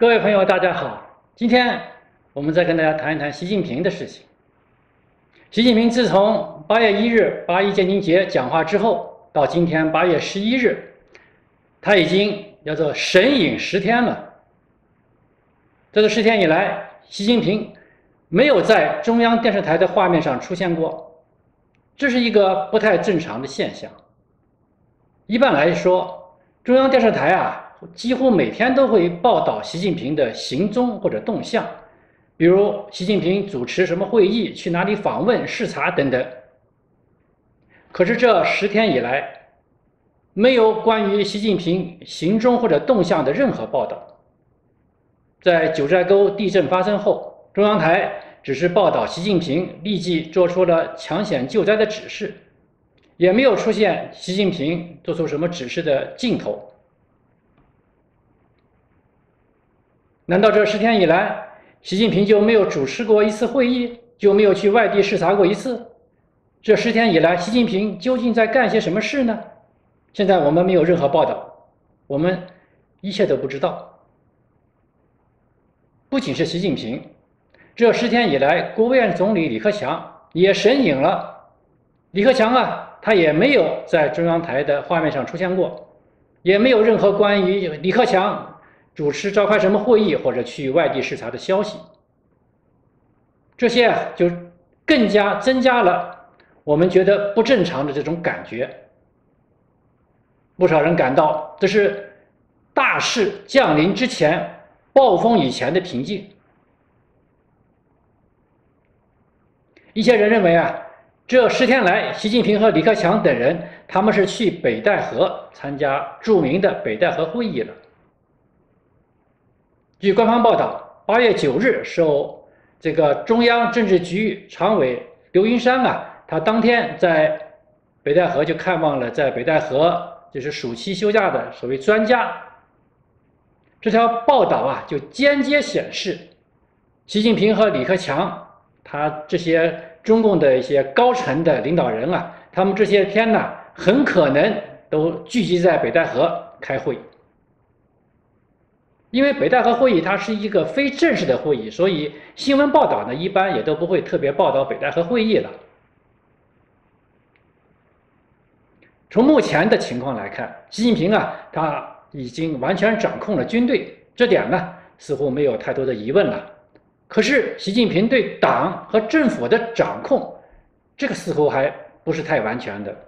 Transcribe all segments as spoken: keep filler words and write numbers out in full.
各位朋友，大家好。今天我们再跟大家谈一谈习近平的事情。习近平自从八月一日八一建军节讲话之后，到今天八月十一日，他已经叫做神隐十天了。这个十天以来，习近平没有在中央电视台的画面上出现过，这是一个不太正常的现象。一般来说，中央电视台啊，几乎每天都会报道习近平的行踪或者动向，比如习近平主持什么会议、去哪里访问、视察等等。可是这十天以来，没有关于习近平行踪或者动向的任何报道。在九寨沟地震发生后，中央台只是报道习近平立即做出了抢险救灾的指示，也没有出现习近平做出什么指示的镜头。难道这十天以来，习近平就没有主持过一次会议，就没有去外地视察过一次？这十天以来，习近平究竟在干些什么事呢？现在我们没有任何报道，我们一切都不知道。不仅是习近平，这十天以来，国务院总理李克强也神隐了。李克强啊，他也没有在中央台的画面上出现过，也没有任何关于李克强主持召开什么会议或者去外地视察的消息。这些就更加增加了我们觉得不正常的这种感觉。不少人感到这是大事降临之前、暴风以前的平静。一些人认为啊，这十天来，习近平和李克强等人他们是去北戴河参加著名的北戴河会议了。据官方报道，八月九日，受这个中央政治局常委刘云山啊，他当天在北戴河就看望了在北戴河就是暑期休假的所谓专家。这条报道啊，就间接显示，习近平和李克强他这些中共的一些高层的领导人啊，他们这些天呢，很可能都聚集在北戴河开会。因为北戴河会议它是一个非正式的会议，所以新闻报道呢一般也都不会特别报道北戴河会议了。从目前的情况来看，习近平啊，他已经完全掌控了军队，这点呢似乎没有太多的疑问了。可是习近平对党和政府的掌控，这个似乎还不是太完全的。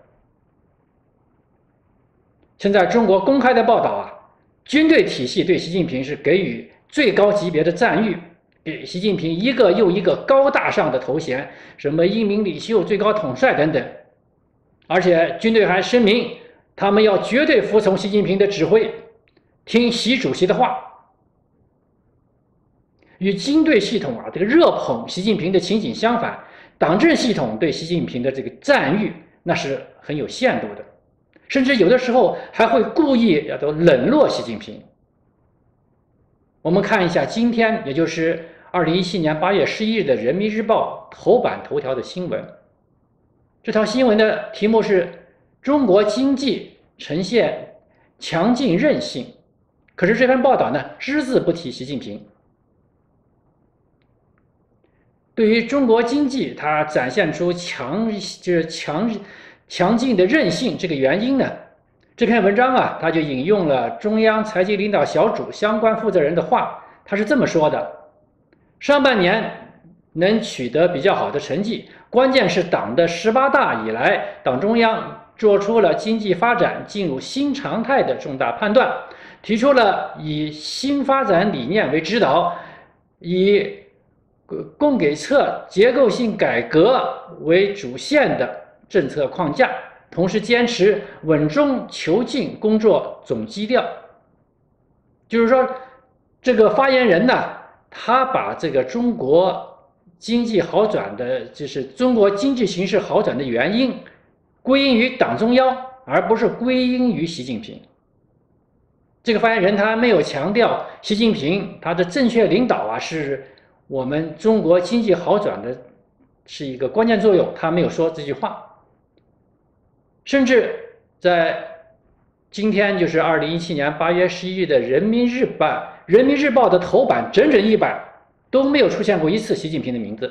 现在中国公开的报道啊，军队体系对习近平是给予最高级别的赞誉，给习近平一个又一个高大上的头衔，什么英明领袖、最高统帅等等。而且军队还声明，他们要绝对服从习近平的指挥，听习主席的话。与军队系统啊这个热捧习近平的情景相反，党政系统对习近平的这个赞誉那是很有限度的。甚至有的时候还会故意要都冷落习近平。我们看一下今天，也就是二零一七年八月十一日的《人民日报》头版头条的新闻。这条新闻的题目是“中国经济呈现强劲韧性”，可是这篇报道呢，只字不提习近平。对于中国经济，它展现出强就是强。强劲的韧性，这个原因呢？这篇文章啊，他就引用了中央财经领导小组相关负责人的话，他是这么说的：上半年能取得比较好的成绩，关键是党的十八大以来，党中央做出了经济发展进入新常态的重大判断，提出了以新发展理念为指导，以供给侧结构性改革为主线的政策框架，同时坚持稳中求进工作总基调。就是说，这个发言人呢，他把这个中国经济好转的，就是中国经济形势好转的原因，归因于党中央，而不是归因于习近平。这个发言人他没有强调习近平他的正确领导啊，是我们中国经济好转的是一个关键作用，他没有说这句话。甚至在今天就是二零一七年八月十一日的《人民日报》，《人民日报》的头版整整一版都没有出现过一次习近平的名字。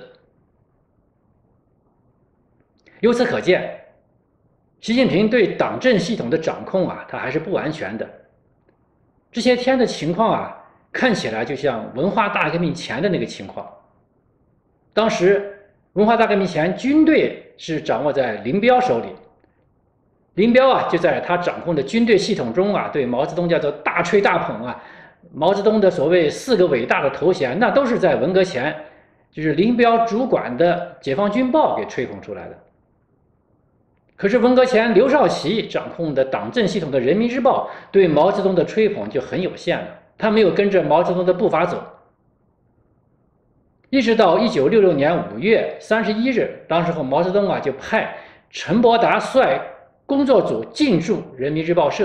由此可见，习近平对党政系统的掌控啊，他还是不完全的。这些天的情况啊，看起来就像文化大革命前的那个情况。当时文化大革命前，军队是掌握在林彪手里。林彪啊，就在他掌控的军队系统中啊，对毛泽东叫做大吹大捧啊。毛泽东的所谓四个伟大的头衔，那都是在文革前，就是林彪主管的《解放军报》给吹捧出来的。可是文革前，刘少奇掌控的党政系统的《人民日报》对毛泽东的吹捧就很有限了，他没有跟着毛泽东的步伐走。一直到一九六六年五月三十一日，当时候毛泽东啊就派陈伯达率工作组进驻人民日报社。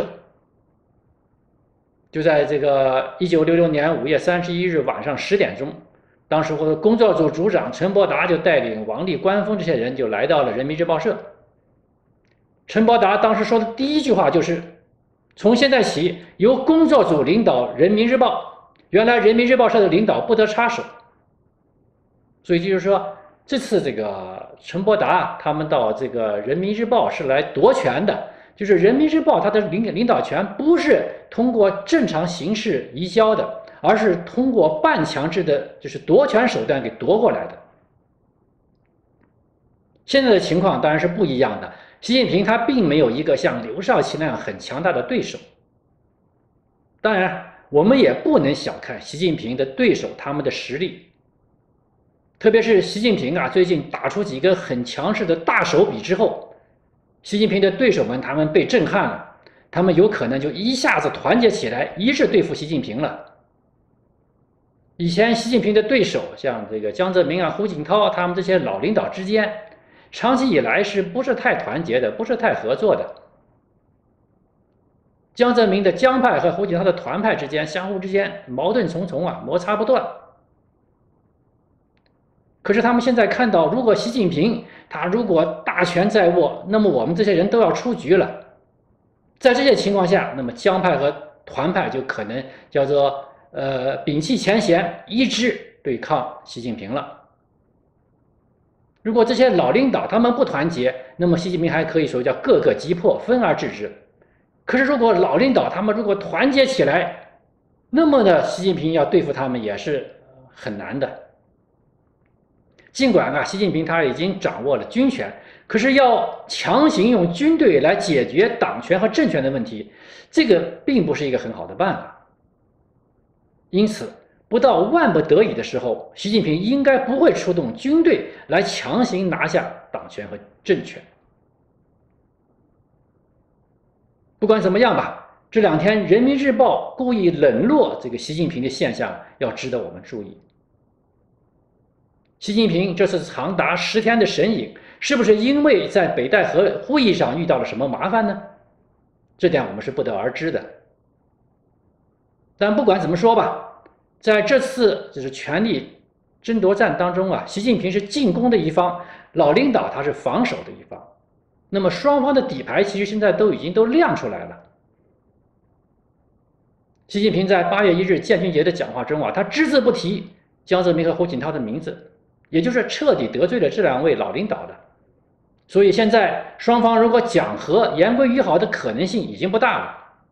就在这个一九六六年五月三十一日晚上十点钟，当时候的工作组组长陈伯达就带领王力、关锋这些人就来到了人民日报社。陈伯达当时说的第一句话就是：“从现在起，由工作组领导人民日报。原来人民日报社的领导不得插手。”所以就是说，这次这个陈伯达他们到这个人民日报是来夺权的，就是人民日报它的领领导权不是通过正常形式移交的，而是通过半强制的，就是夺权手段给夺过来的。现在的情况当然是不一样的，习近平他并没有一个像刘少奇那样很强大的对手。当然，我们也不能小看习近平的对手他们的实力。特别是习近平啊，最近打出几个很强势的大手笔之后，习近平的对手们他们被震撼了，他们有可能就一下子团结起来，一致对付习近平了。以前习近平的对手，像这个江泽民啊、胡锦涛他们这些老领导之间，长期以来是不是太团结的，不是太合作的。江泽民的江派和胡锦涛的团派之间，相互之间矛盾重重啊，摩擦不断。可是他们现在看到，如果习近平他如果大权在握，那么我们这些人都要出局了。在这些情况下，那么江派和团派就可能叫做呃摒弃前嫌，一致对抗习近平了。如果这些老领导他们不团结，那么习近平还可以说叫各个击破，分而治之。可是如果老领导他们如果团结起来，那么呢，习近平要对付他们也是很难的。尽管啊，习近平他已经掌握了军权，可是要强行用军队来解决党权和政权的问题，这个并不是一个很好的办法。因此，不到万不得已的时候，习近平应该不会出动军队来强行拿下党权和政权。不管怎么样吧，这两天《人民日报》故意冷落这个习近平的现象，要值得我们注意。习近平这次长达十天的神隐，是不是因为在北戴河会议上遇到了什么麻烦呢？这点我们是不得而知的。但不管怎么说吧，在这次就是权力争夺战当中啊，习近平是进攻的一方，老领导他是防守的一方。那么双方的底牌其实现在都已经都亮出来了。习近平在八月一日建军节的讲话中啊，他只字不提江泽民和胡锦涛的名字，也就是彻底得罪了这两位老领导的。所以现在双方如果讲和、言归于好的可能性已经不大了。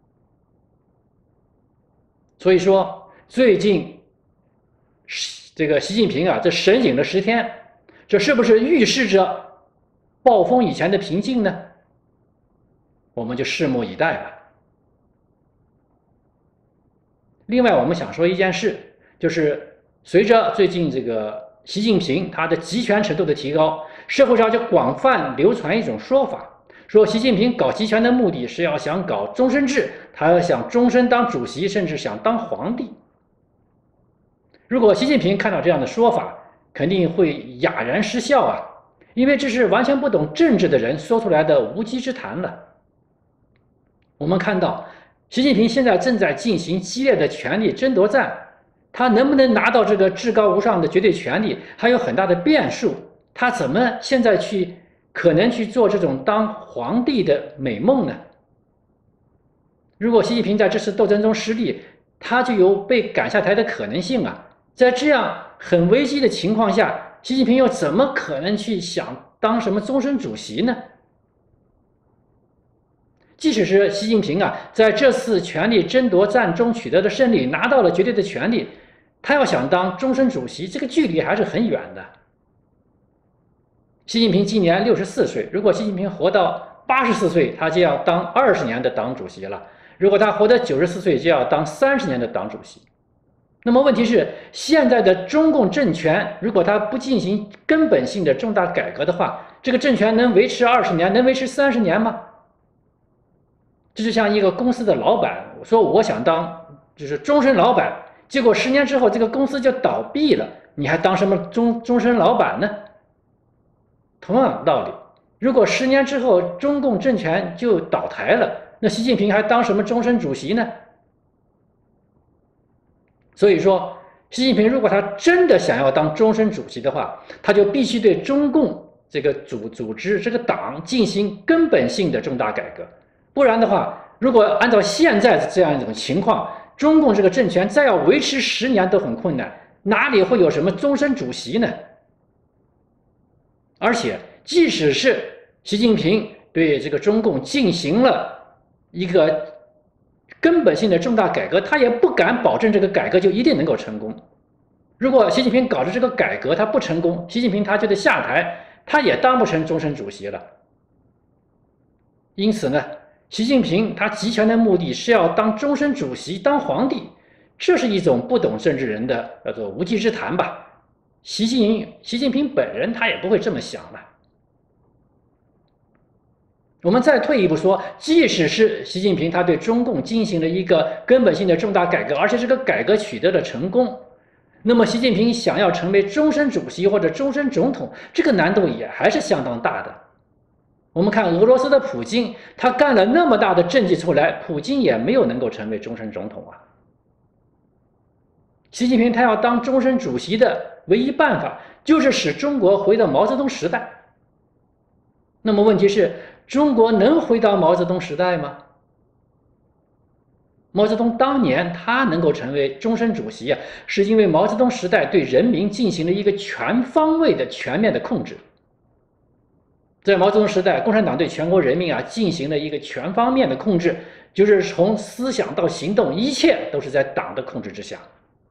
所以说，最近这个习近平啊，这神隐了十天，这是不是预示着暴风以前的平静呢？我们就拭目以待吧。另外，我们想说一件事，就是随着最近这个习近平他的集权程度的提高，社会上就广泛流传一种说法，说习近平搞集权的目的是要想搞终身制，他要想终身当主席，甚至想当皇帝。如果习近平看到这样的说法，肯定会哑然失笑啊，因为这是完全不懂政治的人说出来的无稽之谈了。我们看到习近平现在正在进行激烈的权力争夺战，他能不能拿到这个至高无上的绝对权力，还有很大的变数。他怎么现在去可能去做这种当皇帝的美梦呢？ 如果习近平在这次斗争中失利，他就有被赶下台的可能性啊。在这样很危机的情况下，习近平又怎么可能去想当什么终身主席呢？即使是习近平啊，在这次权力争夺战中取得的胜利，拿到了绝对的权力，他要想当终身主席，这个距离还是很远的。习近平今年六十四岁，如果习近平活到八十四岁，他就要当二十年的党主席了；如果他活到九十四岁，就要当三十年的党主席。那么问题是，现在的中共政权，如果他不进行根本性的重大改革的话，这个政权能维持二十年，能维持三十年吗？这就像一个公司的老板说：“我想当就是终身老板。”结果十年之后，这个公司就倒闭了，你还当什么终终身老板呢？同样的道理，如果十年之后中共政权就倒台了，那习近平还当什么终身主席呢？所以说，习近平如果他真的想要当终身主席的话，他就必须对中共这个组组织这个党进行根本性的重大改革。不然的话，如果按照现在这样一种情况，中共这个政权再要维持十年都很困难，哪里会有什么终身主席呢？而且，即使是习近平对这个中共进行了一个根本性的重大改革，他也不敢保证这个改革就一定能够成功。如果习近平搞的这个改革他不成功，习近平他就得下台，他也当不成终身主席了。因此呢，习近平他集权的目的是要当终身主席，当皇帝，这是一种不懂政治人的叫做无稽之谈吧。习近习近平本人他也不会这么想的。我们再退一步说，即使是习近平他对中共进行了一个根本性的重大改革，而且这个改革取得了成功，那么习近平想要成为终身主席或者终身总统，这个难度也还是相当大的。我们看俄罗斯的普京，他干了那么大的政绩出来，普京也没有能够成为终身总统啊。习近平他要当终身主席的唯一办法，就是使中国回到毛泽东时代。那么问题是，中国能回到毛泽东时代吗？毛泽东当年他能够成为终身主席啊，是因为毛泽东时代对人民进行了一个全方位的全面的控制。在毛泽东时代，共产党对全国人民啊进行了一个全方面的控制，就是从思想到行动，一切都是在党的控制之下。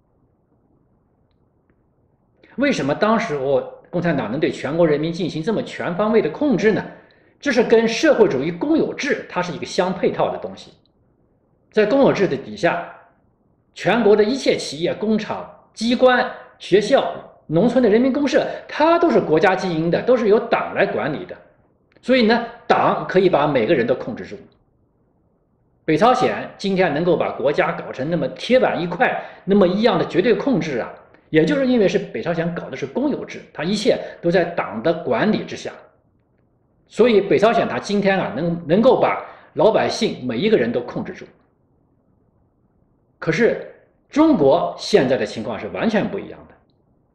为什么当时我共产党能对全国人民进行这么全方位的控制呢？这是跟社会主义公有制它是一个相配套的东西。在公有制的底下，全国的一切企业、工厂、机关、学校、农村的人民公社，它都是国家经营的，都是由党来管理的。所以呢，党可以把每个人都控制住。北朝鲜今天能够把国家搞成那么铁板一块、那么一样的绝对控制啊，也就是因为是北朝鲜搞的是公有制，它一切都在党的管理之下。所以北朝鲜它今天啊能能够把老百姓每一个人都控制住。可是中国现在的情况是完全不一样的。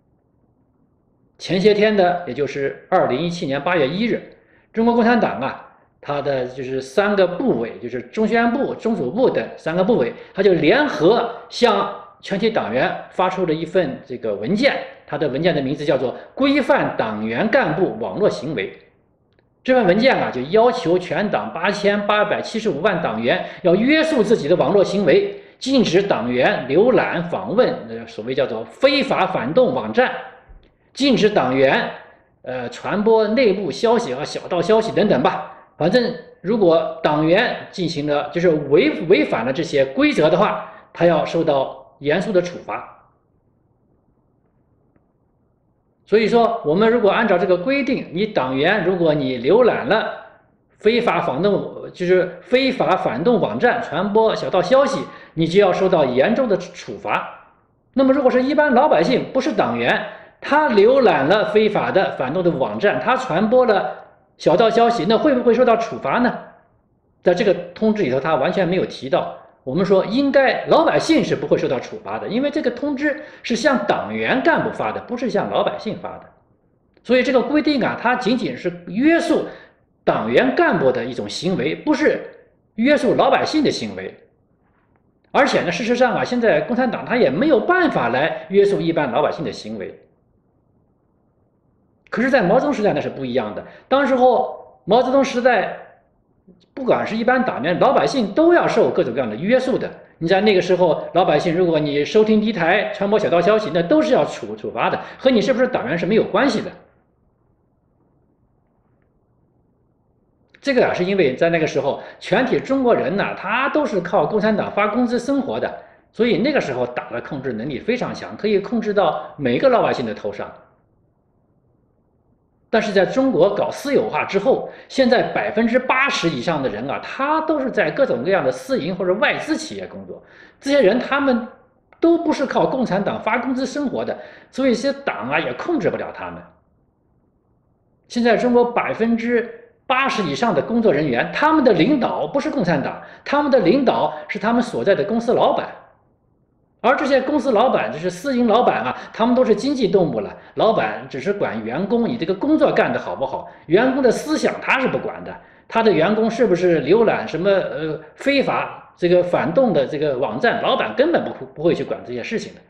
前些天的，也就是二零一七年八月一日，中国共产党啊，它的就是三个部委，就是中宣部、中组部等三个部委，它就联合向全体党员发出了一份这个文件，它的文件的名字叫做《规范党员干部网络行为》。这份文件啊，就要求全党八千八百七十五万党员要约束自己的网络行为，禁止党员浏览、访问呃所谓叫做非法反动网站，禁止党员呃传播内部消息和小道消息等等吧。反正如果党员进行了就是违违反了这些规则的话，他要受到严肃的处罚。所以说，我们如果按照这个规定，你党员如果你浏览了非法反动，就是非法反动网站，传播小道消息，你就要受到严重的处罚。那么，如果是一般老百姓，不是党员，他浏览了非法的反动的网站，他传播了小道消息，那会不会受到处罚呢？在这个通知里头，他完全没有提到。我们说，应该老百姓是不会受到处罚的，因为这个通知是向党员干部发的，不是向老百姓发的。所以这个规定啊，它仅仅是约束党员干部的一种行为，不是约束老百姓的行为。而且呢，事实上啊，现在共产党他也没有办法来约束一般老百姓的行为。可是，在毛泽东时代那是不一样的。当时候毛泽东时代，不管是一般党员、老百姓都要受各种各样的约束的。你在那个时候，老百姓如果你收听敌台、传播小道消息，那都是要处处罚的，和你是不是党员是没有关系的。这个啊，是因为在那个时候，全体中国人呢，他都是靠共产党发工资生活的，所以那个时候党的控制能力非常强，可以控制到每个老百姓的头上。但是在中国搞私有化之后，现在百分之八十以上的人啊，他都是在各种各样的私营或者外资企业工作，这些人他们都不是靠共产党发工资生活的，所以这党啊也控制不了他们。现在中国百分之八十以上的工作人员，他们的领导不是共产党，他们的领导是他们所在的公司老板。而这些公司老板，就是私营老板啊，他们都是经济动物了。老板只是管员工你这个工作干得好不好，员工的思想他是不管的。他的员工是不是浏览什么呃非法这个反动的这个网站，老板根本不不会去管这些事情的。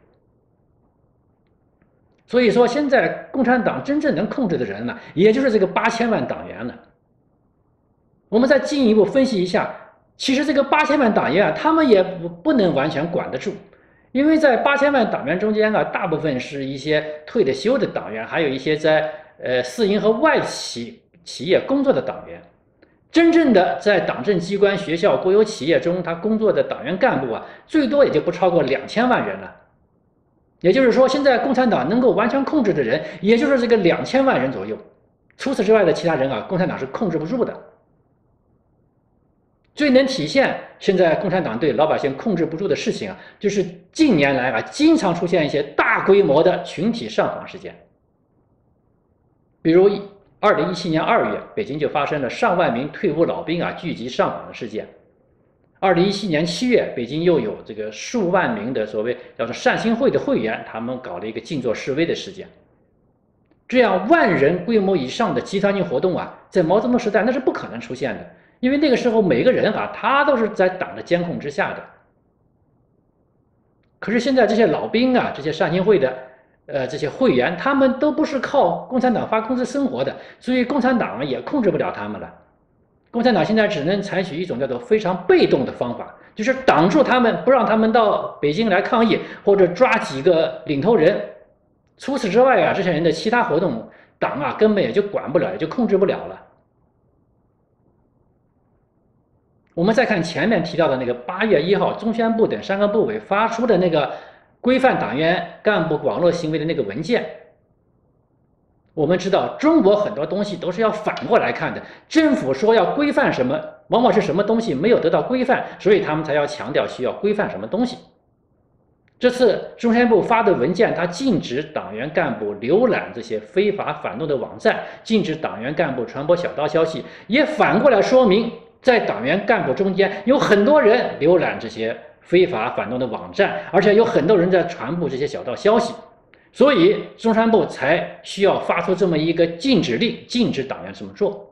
所以说，现在共产党真正能控制的人呢，也就是这个八千万党员了。我们再进一步分析一下，其实这个八千万党员啊，他们也不不能完全管得住。因为在八千万党员中间啊，大部分是一些退了休的党员，还有一些在呃私营和外企企业工作的党员。真正的在党政机关、学校、国有企业中他工作的党员干部啊，最多也就不超过两千万人了。也就是说，现在共产党能够完全控制的人，也就是这个两千万人左右。除此之外的其他人啊，共产党是控制不住的。最能体现现在共产党对老百姓控制不住的事情啊，就是近年来啊，经常出现一些大规模的群体上访事件。比如，二零一七年二月，北京就发生了上万名退伍老兵啊聚集上访的事件。二零一七年七月，北京又有这个数万名的所谓叫做善心会的会员，他们搞了一个静坐示威的事件。这样万人规模以上的集团性活动啊，在毛泽东时代那是不可能出现的。因为那个时候每个人啊，他都是在党的监控之下的。可是现在这些老兵啊，这些善心会的，呃，这些会员，他们都不是靠共产党发工资生活的，所以共产党也控制不了他们了。共产党现在只能采取一种叫做非常被动的方法，就是挡住他们，不让他们到北京来抗议，或者抓几个领头人。除此之外啊，这些人的其他活动，党啊根本也就管不了，也就控制不了了。我们再看前面提到的那个八月一号，中宣部等三个部委发出的那个规范党员干部网络行为的那个文件。我们知道，中国很多东西都是要反过来看的。政府说要规范什么，往往是什么东西没有得到规范，所以他们才要强调需要规范什么东西。这次中宣部发的文件，它禁止党员干部浏览这些非法反动的网站，禁止党员干部传播小道消息，也反过来说明，在党员干部中间有很多人浏览这些非法反动的网站，而且有很多人在传播这些小道消息，所以中宣部才需要发出这么一个禁止令，禁止党员这么做。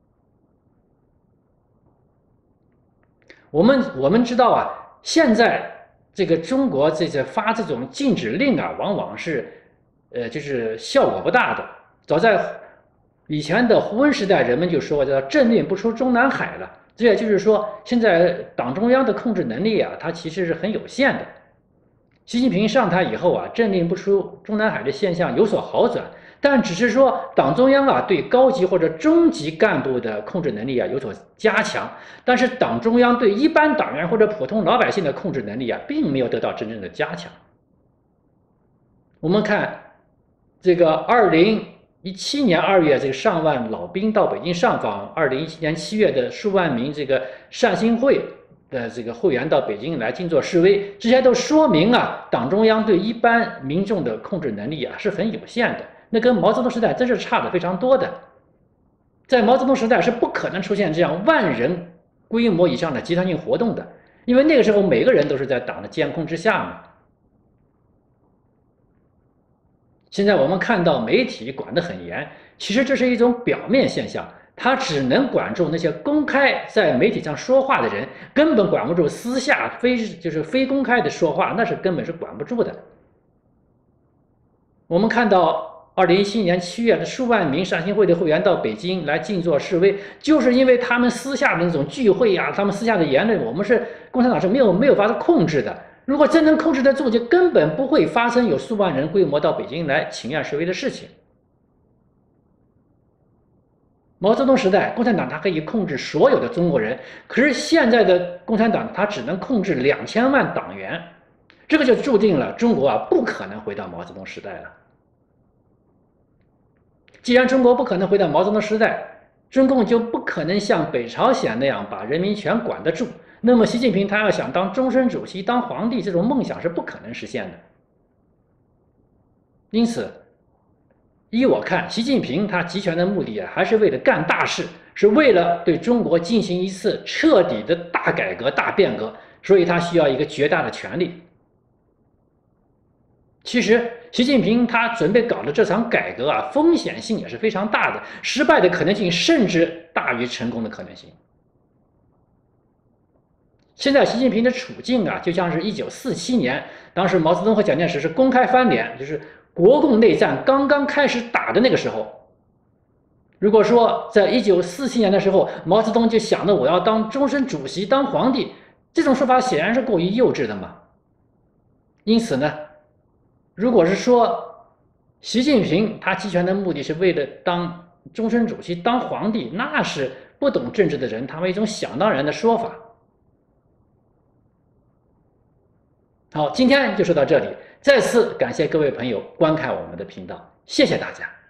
我们我们知道啊，现在这个中国这些发这种禁止令啊，往往是呃就是效果不大的。早在以前的胡温时代，人们就说叫政令不出中南海了。这也就是说，现在党中央的控制能力啊，它其实是很有限的。习近平上台以后啊，政令不出中南海的现象有所好转，但只是说党中央啊对高级或者中级干部的控制能力啊有所加强，但是党中央对一般党员或者普通老百姓的控制能力啊，并没有得到真正的加强。我们看这个二零一七年二月，这个上万老兵到北京上访；二零一七年七月的数万名这个善心会的这个会员到北京来静坐示威，这些都说明啊，党中央对一般民众的控制能力啊是很有限的。那跟毛泽东时代真是差的非常多的。在毛泽东时代是不可能出现这样万人规模以上的集团性活动的，因为那个时候每个人都是在党的监控之下嘛。现在我们看到媒体管得很严，其实这是一种表面现象， 他只能管住那些公开在媒体上说话的人，根本管不住私下非就是非公开的说话，那是根本是管不住的。我们看到二零一七年七月的数万名善心会的会员到北京来静坐示威，就是因为他们私下的那种聚会呀、啊，他们私下的言论，我们是共产党是没有没有法子控制的。如果真能控制得住，就根本不会发生有数万人规模到北京来请愿示威的事情。毛泽东时代，共产党它可以控制所有的中国人，可是现在的共产党它只能控制两千万党员，这个就注定了中国啊不可能回到毛泽东时代了。既然中国不可能回到毛泽东时代，中共就不可能像北朝鲜那样把人民全管得住，那么习近平他要想当终身主席、当皇帝，这种梦想是不可能实现的。因此，依我看，习近平他集权的目的啊，还是为了干大事，是为了对中国进行一次彻底的大改革、大变革，所以他需要一个绝大的权力。其实，习近平他准备搞的这场改革啊，风险性也是非常大的，失败的可能性甚至大于成功的可能性。现在习近平的处境啊，就像是一九四七年，当时毛泽东和蒋介石是公开翻脸，就是国共内战刚刚开始打的那个时候。如果说在一九四七年的时候，毛泽东就想着我要当终身主席、当皇帝，这种说法显然是过于幼稚的嘛。因此呢，如果是说习近平他集权的目的是为了当终身主席、当皇帝，那是不懂政治的人他们一种想当然的说法。好，今天就说到这里，再次感谢各位朋友观看我们的频道，谢谢大家。